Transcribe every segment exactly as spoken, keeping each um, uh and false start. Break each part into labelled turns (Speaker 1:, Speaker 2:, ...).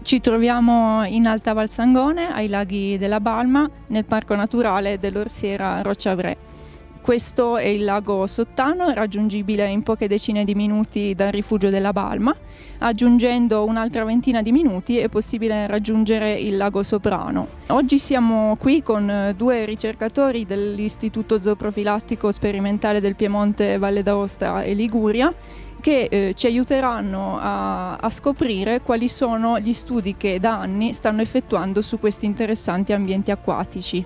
Speaker 1: Ci troviamo in Alta Val Sangone, ai laghi della Balma, nel Parco Naturale dell'Orsiera Rocciavre. Questo è il lago Sottano, raggiungibile in poche decine di minuti dal rifugio della Balma. Aggiungendo un'altra ventina di minuti è possibile raggiungere il lago Soprano. Oggi siamo qui con due ricercatori dell'Istituto Zooprofilattico Sperimentale del Piemonte, Valle d'Aosta e Liguria, che eh, ci aiuteranno a, a scoprire quali sono gli studi che da anni stanno effettuando su questi interessanti ambienti acquatici.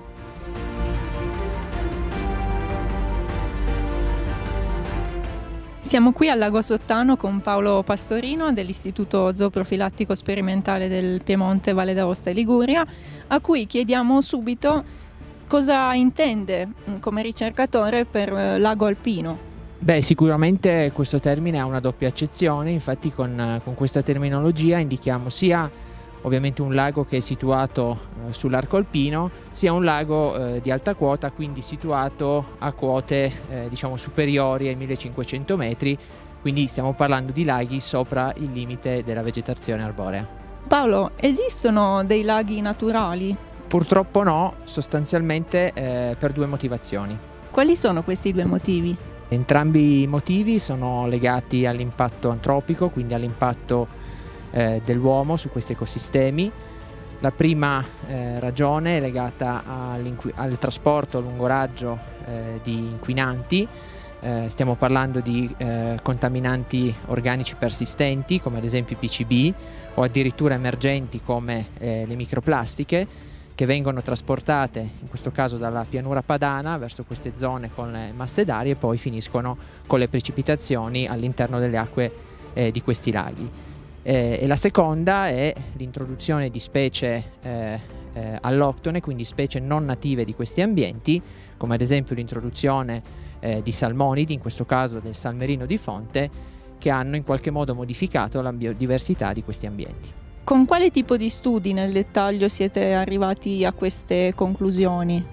Speaker 1: Siamo qui al lago Sottano con Paolo Pastorino dell'Istituto Zooprofilattico Sperimentale del Piemonte, Valle d'Aosta e Liguria, a cui chiediamo subito cosa intende come ricercatore per lago alpino.
Speaker 2: Beh, sicuramente questo termine ha una doppia accezione, infatti con, con questa terminologia indichiamo sia ovviamente un lago che è situato eh, sull'arco alpino, sia un lago eh, di alta quota, quindi situato a quote eh, diciamo superiori ai millecinquecento metri, quindi stiamo parlando di laghi sopra il limite della vegetazione arborea.
Speaker 1: Paolo, esistono dei laghi naturali?
Speaker 2: Purtroppo no, sostanzialmente eh, per due motivazioni.
Speaker 1: Quali sono questi due motivi?
Speaker 2: Entrambi i motivi sono legati all'impatto antropico, quindi all'impatto eh, dell'uomo su questi ecosistemi. La prima eh, ragione è legata al trasporto a lungo raggio eh, di inquinanti. Eh, stiamo parlando di eh, contaminanti organici persistenti come ad esempio i P C B o addirittura emergenti come eh, le microplastiche, che vengono trasportate in questo caso dalla pianura padana verso queste zone con le masse d'aria e poi finiscono con le precipitazioni all'interno delle acque eh, di questi laghi. Eh, e la seconda è l'introduzione di specie eh, eh, alloctone, quindi specie non native di questi ambienti, come ad esempio l'introduzione eh, di salmonidi, in questo caso del salmerino di fonte, che hanno in qualche modo modificato la biodiversità di questi ambienti.
Speaker 1: Con quale tipo di studi nel dettaglio siete arrivati a queste conclusioni?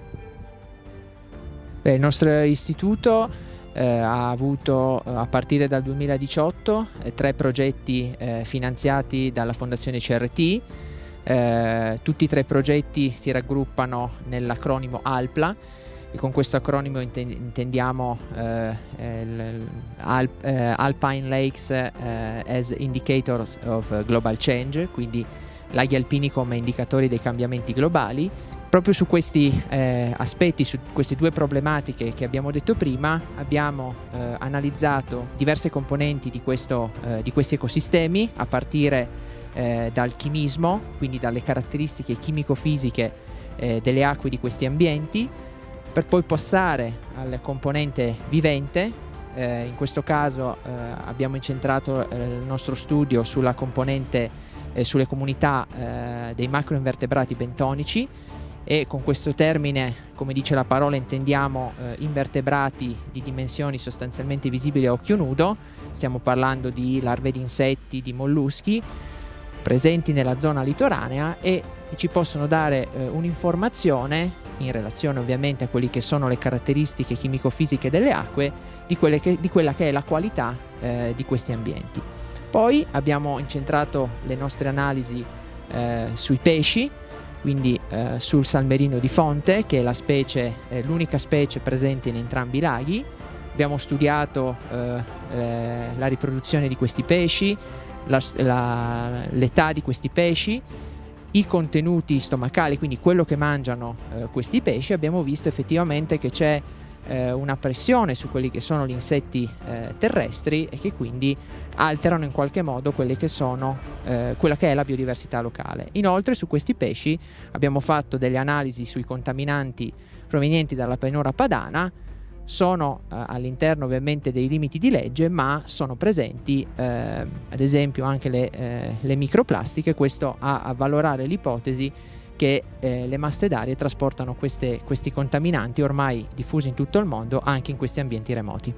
Speaker 2: Beh, il nostro istituto eh, ha avuto a partire dal duemiladiciotto eh, tre progetti eh, finanziati dalla Fondazione C R T. Eh, tutti e tre progetti si raggruppano nell'acronimo ALPLA, e con questo acronimo intendiamo eh, eh, Alp, eh, Alpine Lakes eh, as Indicators of Global Change, quindi laghi alpini come indicatori dei cambiamenti globali. Proprio su questi eh, aspetti, su queste due problematiche che abbiamo detto prima, abbiamo eh, analizzato diverse componenti di, questo, eh, di questi ecosistemi, a partire eh, dal chimismo, quindi dalle caratteristiche chimico-fisiche eh, delle acque di questi ambienti, per poi passare alla componente vivente. Eh, in questo caso eh, abbiamo incentrato eh, il nostro studio sulla componente, eh, sulle comunità eh, dei macroinvertebrati bentonici, e con questo termine, come dice la parola, intendiamo eh, invertebrati di dimensioni sostanzialmente visibili a occhio nudo. Stiamo parlando di larve di insetti, di molluschi presenti nella zona litoranea e ci possono dare eh, un'informazione in relazione ovviamente a quelle che sono le caratteristiche chimico-fisiche delle acque, di, quelle che, di quella che è la qualità eh, di questi ambienti. Poi abbiamo incentrato le nostre analisi eh, sui pesci, quindi eh, sul salmerino di fonte, che è la specie, eh, l'unica specie presente in entrambi i laghi. Abbiamo studiato eh, eh, la riproduzione di questi pesci, l'età di questi pesci, i contenuti stomacali, quindi quello che mangiano eh, questi pesci. Abbiamo visto effettivamente che c'è eh, una pressione su quelli che sono gli insetti eh, terrestri, e che quindi alterano in qualche modo quelle che sono, eh, quella che è la biodiversità locale. Inoltre su questi pesci abbiamo fatto delle analisi sui contaminanti provenienti dalla pianura padana. Sono eh, all'interno ovviamente dei limiti di legge, ma sono presenti eh, ad esempio anche le, eh, le microplastiche. Questo a, a valorare l'ipotesi che eh, le masse d'aria trasportano queste, questi contaminanti ormai diffusi in tutto il mondo anche in questi ambienti remoti.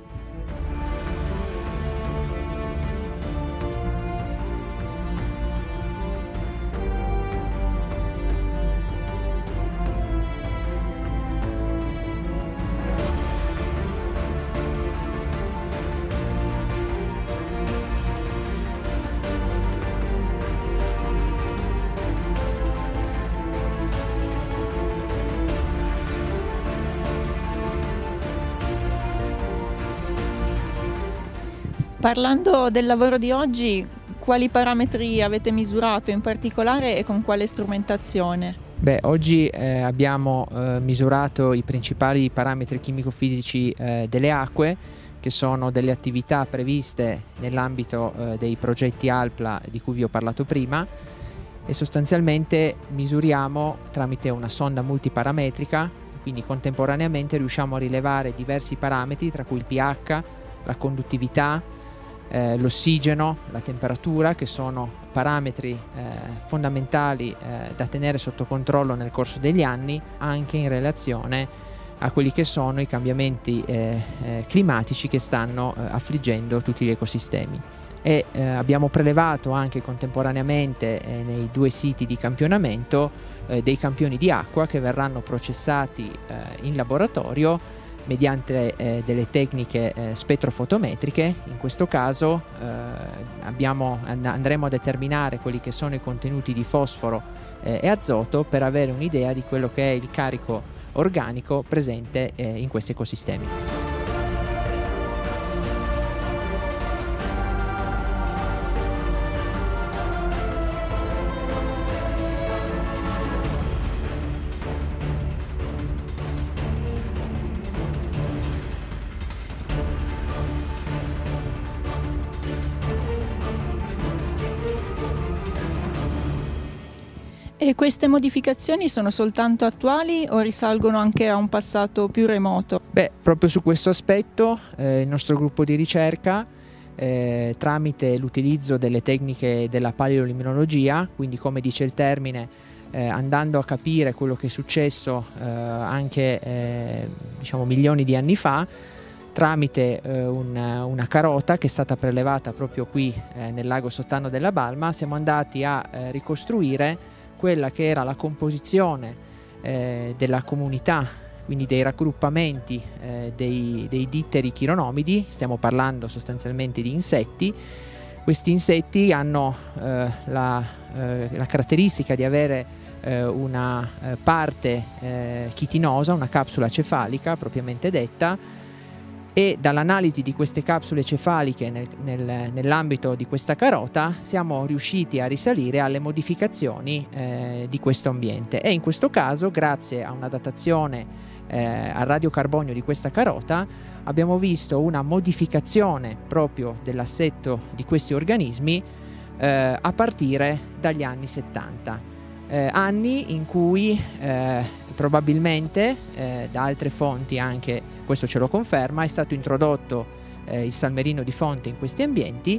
Speaker 1: Parlando del lavoro di oggi, quali parametri avete misurato in particolare e con quale strumentazione?
Speaker 2: Beh, oggi eh, abbiamo eh, misurato i principali parametri chimico-fisici eh, delle acque, che sono delle attività previste nell'ambito eh, dei progetti ALPLA di cui vi ho parlato prima, e sostanzialmente misuriamo tramite una sonda multiparametrica, quindi contemporaneamente riusciamo a rilevare diversi parametri, tra cui il pH, la conduttività, eh, l'ossigeno, la temperatura, che sono parametri eh, fondamentali eh, da tenere sotto controllo nel corso degli anni, anche in relazione a quelli che sono i cambiamenti eh, eh, climatici che stanno eh, affliggendo tutti gli ecosistemi. E eh, abbiamo prelevato anche contemporaneamente eh, nei due siti di campionamento eh, dei campioni di acqua che verranno processati eh, in laboratorio mediante eh, delle tecniche eh, spettrofotometriche. In questo caso eh, abbiamo, and andremo a determinare quelli che sono i contenuti di fosforo eh, e azoto per avere un'idea di quello che è il carico organico presente eh, in questi ecosistemi.
Speaker 1: E queste modificazioni sono soltanto attuali o risalgono anche a un passato più remoto?
Speaker 2: Beh, proprio su questo aspetto eh, il nostro gruppo di ricerca, eh, tramite l'utilizzo delle tecniche della paleoluminologia, quindi come dice il termine, eh, andando a capire quello che è successo eh, anche eh, diciamo milioni di anni fa, tramite eh, un, una carota che è stata prelevata proprio qui eh, nel lago Sottano della Balma, siamo andati a eh, ricostruire quella che era la composizione eh, della comunità, quindi dei raggruppamenti eh, dei, dei ditteri chironomidi. Stiamo parlando sostanzialmente di insetti. Questi insetti hanno eh, la, eh, la caratteristica di avere eh, una eh, parte eh, chitinosa, una capsula cefalica propriamente detta, e dall'analisi di queste capsule cefaliche nel, nel, nell'ambito di questa carota siamo riusciti a risalire alle modificazioni eh, di questo ambiente, e in questo caso, grazie a una datazione eh, al radiocarbonio di questa carota, abbiamo visto una modificazione proprio dell'assetto di questi organismi eh, a partire dagli anni settanta. Eh, anni in cui eh, probabilmente eh, da altre fonti, anche questo ce lo conferma, è stato introdotto eh, il salmerino di fonte in questi ambienti,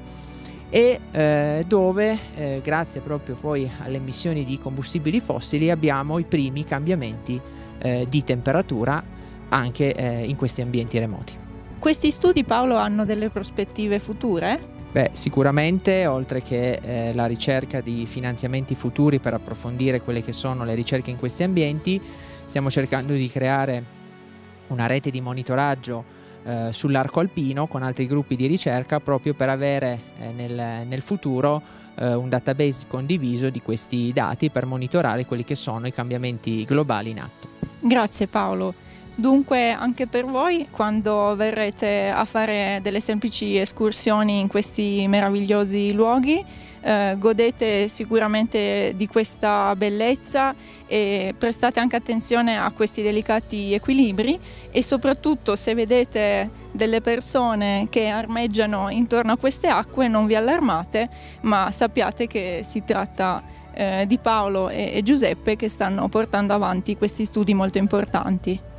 Speaker 2: e eh, dove eh, grazie proprio poi alle emissioni di combustibili fossili abbiamo i primi cambiamenti eh, di temperatura anche eh, in questi ambienti remoti.
Speaker 1: Questi studi, Paolo, hanno delle prospettive future?
Speaker 2: Beh, sicuramente, oltre che eh, la ricerca di finanziamenti futuri per approfondire quelle che sono le ricerche in questi ambienti, stiamo cercando di creare una rete di monitoraggio eh, sull'arco alpino con altri gruppi di ricerca, proprio per avere eh, nel, nel futuro eh, un database condiviso di questi dati per monitorare quelli che sono i cambiamenti globali in atto.
Speaker 1: Grazie Paolo. Dunque anche per voi, quando verrete a fare delle semplici escursioni in questi meravigliosi luoghi, eh, godete sicuramente di questa bellezza e prestate anche attenzione a questi delicati equilibri, e soprattutto se vedete delle persone che armeggiano intorno a queste acque non vi allarmate, ma sappiate che si tratta eh, di Paolo e, e Giuseppe che stanno portando avanti questi studi molto importanti.